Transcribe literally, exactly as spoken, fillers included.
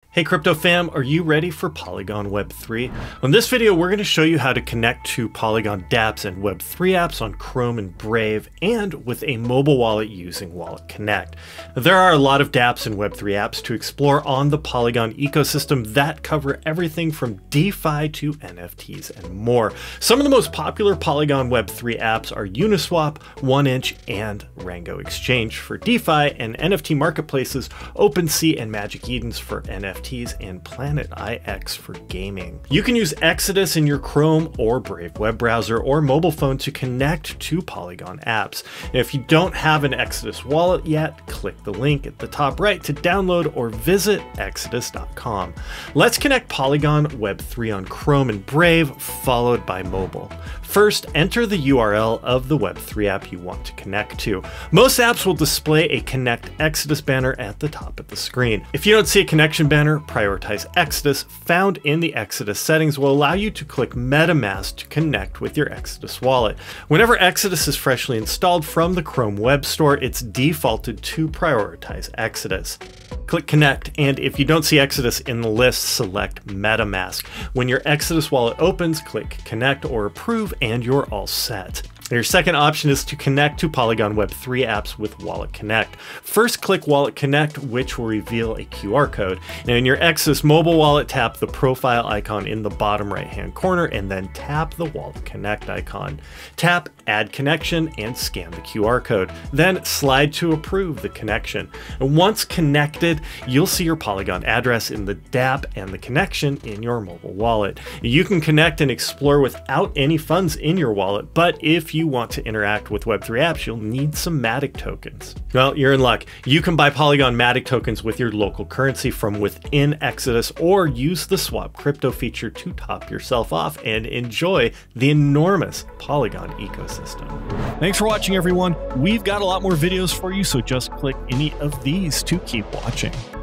Hey crypto fam, are you ready for Polygon Web three? On this video, we're going to show you how to connect to Polygon dapps and Web three apps on Chrome and Brave, and with a mobile wallet using WalletConnect. There are a lot of dapps and Web three apps to explore on the Polygon ecosystem that cover everything from DeFi to N F Ts and more. Some of the most popular Polygon Web three apps are Uniswap, one inch, and Rango Exchange for DeFi, and N F T marketplaces OpenSea and Magic Edens for N F Ts, and Planet I X for gaming. You can use Exodus in your Chrome or Brave web browser or mobile phone to connect to Polygon apps. And if you don't have an Exodus wallet yet, click the link at the top right to download or visit exodus dot com. Let's connect Polygon Web three on Chrome and Brave, followed by mobile. First, enter the U R L of the Web three app you want to connect to. Most apps will display a Connect Exodus banner at the top of the screen. If you don't see a connection banner, prioritize Exodus. Found in the Exodus settings will allow you to click MetaMask to connect with your Exodus wallet. Whenever Exodus is freshly installed from the Chrome Web Store, it's defaulted to prioritize Exodus. Click Connect, and if you don't see Exodus in the list, select MetaMask. When your Exodus wallet opens, click Connect or Approve, and you're all set. Your second option is to connect to Polygon Web three apps with WalletConnect. First, click WalletConnect, which will reveal a Q R code. Now, in your Exodus mobile wallet, tap the profile icon in the bottom right-hand corner, and then tap the WalletConnect icon. Tap Add Connection and scan the Q R code. Then slide to approve the connection. And once connected, you'll see your Polygon address in the dApp and the connection in your mobile wallet. You can connect and explore without any funds in your wallet, but if you you want to interact with Web three apps, you'll need some Matic tokens. Well, you're in luck. You can buy Polygon Matic tokens with your local currency from within Exodus, or use the swap crypto feature to top yourself off and enjoy the enormous Polygon ecosystem. Thanks for watching, everyone. We've got a lot more videos for you, so just click any of these to keep watching.